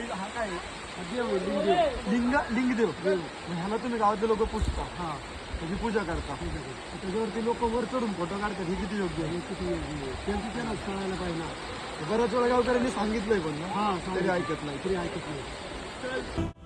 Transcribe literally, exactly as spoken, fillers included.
हा काय देव लिंगदेव लिंग लिंगदेव देव ह्याला तुम्ही गावातले लोक पुजता हा त्याची पूजा करता त्याच्यावरती लोक वर चढून फोटो काढतात हे किती योग्य आहे किती योग्य आहे त्यांची त्यांनाच कळायला पाहिजे ना बऱ्याच वेळा गावकऱ्यांनी सांगितलंय पण हा तरी ऐकत नाही तरी ऐकत नाही